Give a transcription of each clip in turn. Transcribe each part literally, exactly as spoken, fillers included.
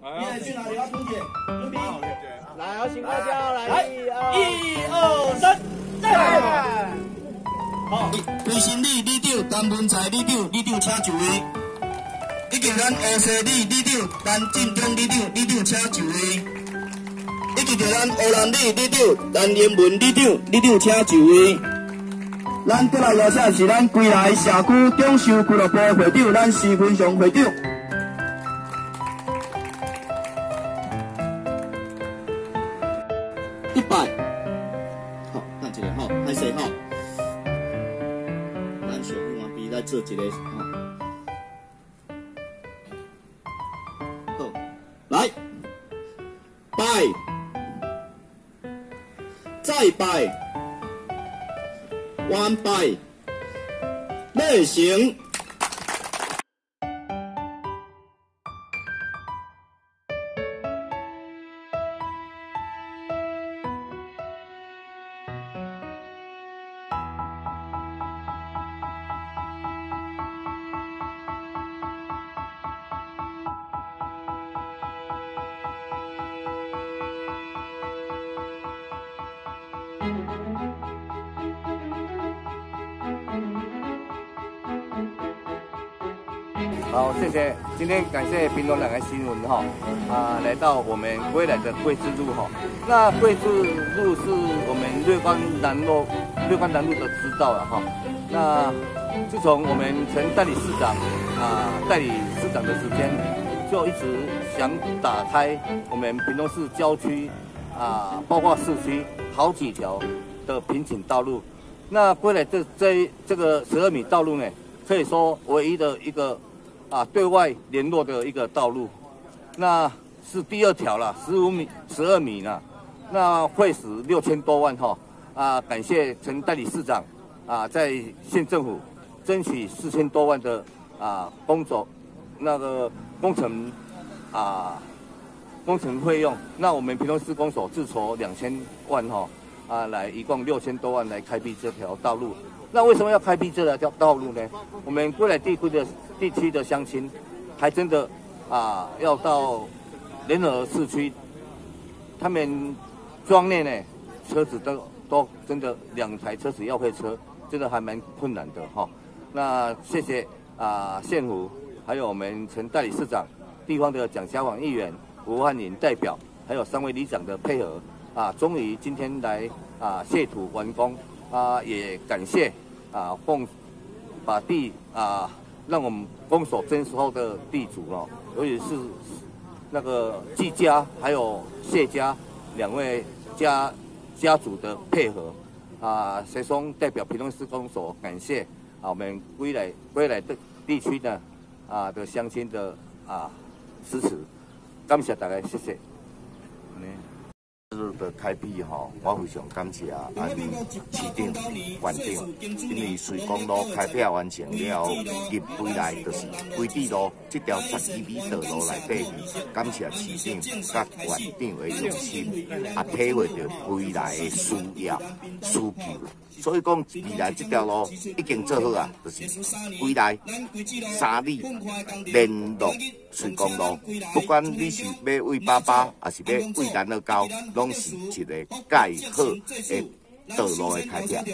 你来去哪里？要春姐，准备。 来，有请大家来， 一二三，再。好， 卫生理理长陈文才理长，理长请就位。以及咱黑社理理长陈进忠理长，理长请就位。以及咱黑蓝理理长陈延文理长，理长请就位。咱再来邀请是咱归来社区中寿俱乐部会长，咱施文祥会长。一百，好，看一个好，拍摄好。咱小虎完毕来做一个好。好，来，拜，再拜。完败，类型。 好，谢谢。今天感谢屏东两岸新闻哈啊，来到我们归来的桂枝路哈。那桂枝路是我们瑞光南路瑞光南路的支道了哈。那自从我们陈代理市长啊代理市长的时间，就一直想打开我们屏东市郊区啊，包括市区好几条的瓶颈道路。那归来这这这个十二米道路呢，可以说唯一的一个。啊，对外联络的一个道路，那是第二条了，十五米、十二米呢，那费时六千多万哈啊！感谢陈代理市长啊，在县政府争取四千多万的啊工作那个工程啊工程费用，那我们屏东市公所自筹两千万哈啊，来一共六千多万来开辟这条道路。那为什么要开辟这条道路呢？我们归来地区的地区的乡亲，还真的啊要到联合市区，他们庄内呢车子都都真的两台车子要会车，真的还蛮困难的哈。那谢谢啊县府，还有我们陈代理市长、地方的蒋家广议员、吴汉林代表，还有三位里长的配合啊，终于今天来啊卸土完工。啊，也感谢啊，奉把地啊，让我们公所征收的地主哦，尤其是那个季家还有谢家两位家家族的配合啊，随松代表屏东市公所感谢啊，我们归来归来的地区呢啊的乡亲的啊支持，感谢大家，谢谢。 的开辟吼，我非常感谢啊，市长、县长，因为随公路开辟完成了后，入归来就是归地路这条十几米道路内底，感谢市长甲县长的用心，啊，体会到归来的需要、需求。所以讲，未来这条路已经做好啊，就是归来三里连络随公路，不管你是要为爸爸，还是要为咱的高，拢是一个介好的道路的开辟。 呃，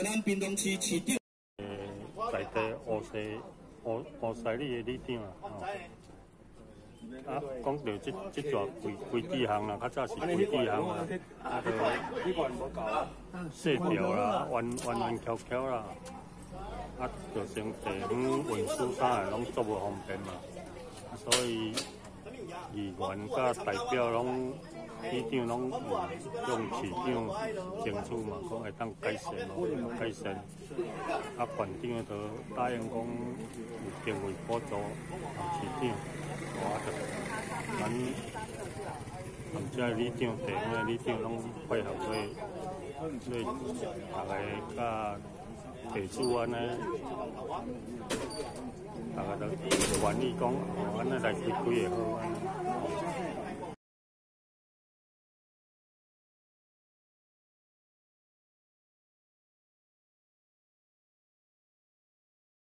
在地乌西乌乌西里的里长啊，啊，讲到这这座规规地项啦，较早是规地项啦，啊，就细条啦，弯弯弯翘翘啦，啊，就成地方运输啥的拢做无方便嘛，所以议员甲代表拢。里长拢向市长争取嘛，讲会当改善咯，改善。啊，县长都答应讲有经费补助市长，我就咱咱这里长、地方的里长拢配合做，做大家甲地主安尼，大家都愿意讲，哦，安尼来开开会好安尼。